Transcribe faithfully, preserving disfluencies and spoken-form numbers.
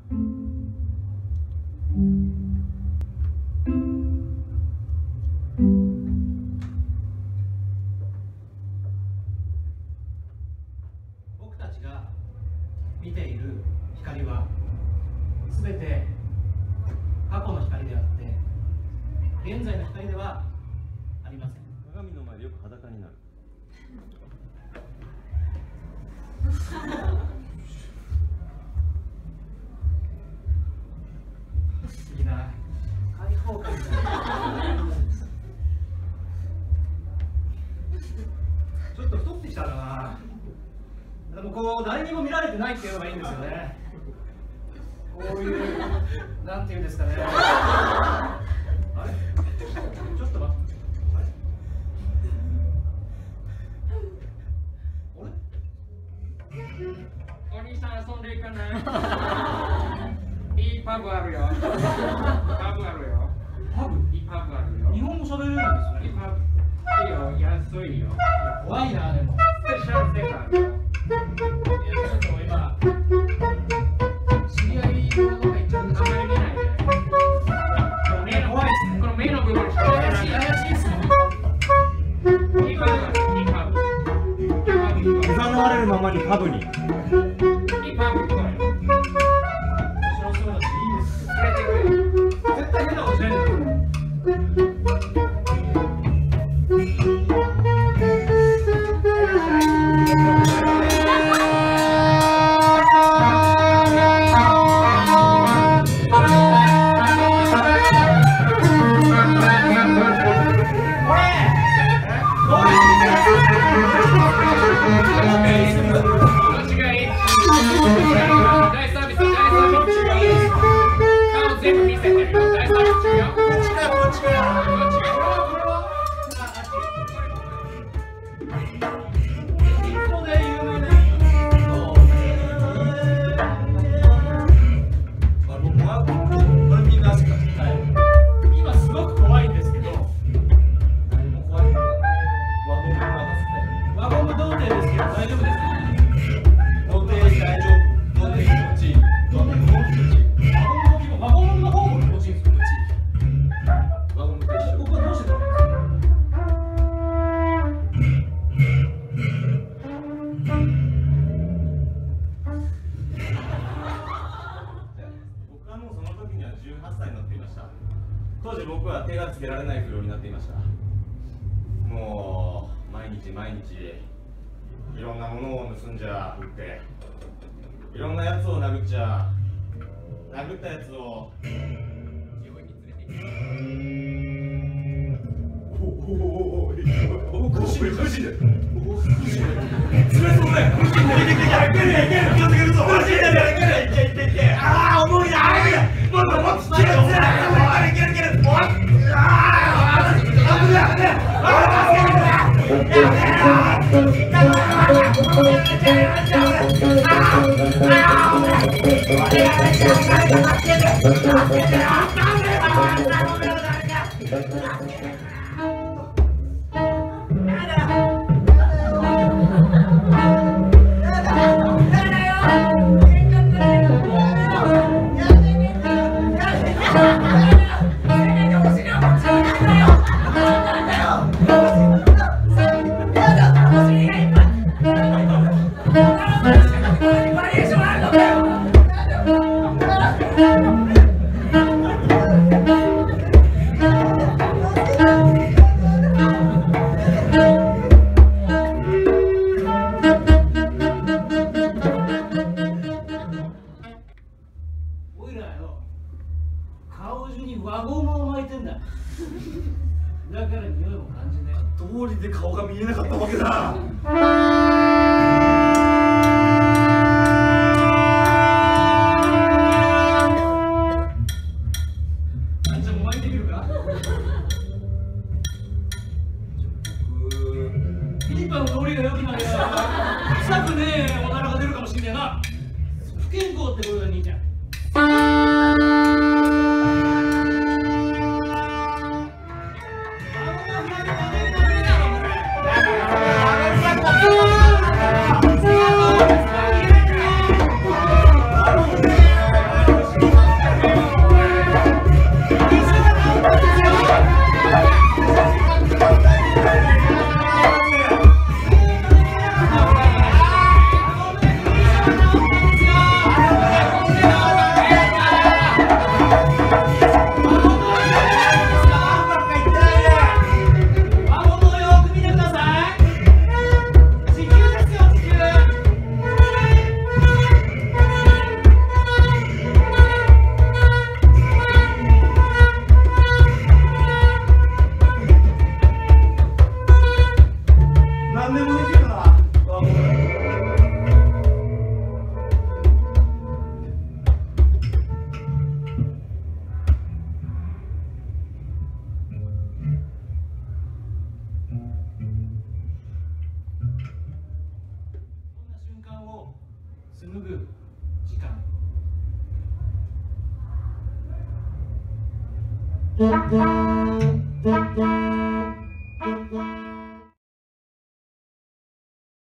僕たちが見ている光はすべて過去の光であって現在の光ではありません。 鏡の前でよく裸になる。 不思議な開放感みたいな。ちょっと太ってきたな。でもこう誰にも見られてないっていうのがいいんですよね。こういうなんていうんですかね。あれ？ちょっと待って。あれ？ お兄さん遊んでいかない？いいパブあるよ。パブあるよ。 パブ？ いいパブあるよ。 日本語喋れるんですね。 いいパブ。いいよ、安いよ。 怖いなでも。 スペシャルセカンド。 いやちょっと今知り合いの中行っちゃうんですあんまり見ないで。この目の怖いですね。 この目の部分しか見て怪しいない。 怪しいですね。 いいパブあるよ。いいパブ。いいパブ。いいパ刻まれるままにパブに。 ブ。いいパブ行こうよ。 面白そうだしいいですよ。 連れてくれよ。 絶対変なことしないでください。今すごく怖いんですけど、輪ゴム童貞ですけど大丈夫ですか？ 童貞大丈夫。童貞気持ちいい。童貞気持ちいい。 輪ゴムの方も気持ちいいんですよ。 輪ゴムと一緒。 僕はどうしてたんですか？ 僕はもうその時にはじゅうはっさいになっていました。当時僕は手がつけられない不良になっていました。もう毎日毎日いろんなものを盗んじゃ撃っていろんなやつを殴っちゃ殴ったやつを病院に連れて行く。おおおお苦しい苦しい。詰めそうだよ。苦しいんだよ。いけいけいけ気をつけるぞ。苦しいんだよ。いけいけいけいけ。ああ重いな。もっともっと強い強い。いけるいける。おい。ああ危ない危ない。あおいらよ、顔中に輪ゴムを巻いてんだ。だから匂いも感じね。 通りで顔が見えなかったわけだ。 あんちゃんも巻いてみるか？リンパの通りが良くなるよ。臭くねえおならが出るかもしんねえな。不健康ってことだ、兄ちゃん。 あ時間。 Thank you.